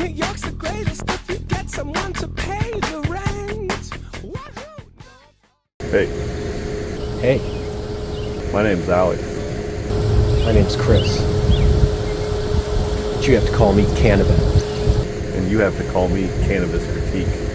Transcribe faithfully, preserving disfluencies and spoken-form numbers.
New York's the greatest if you get someone to pay the rent. Hey. Hey. My name's Alex. My name's Chris. But you have to call me Cannabev. And you have to call me Cannabis Critique.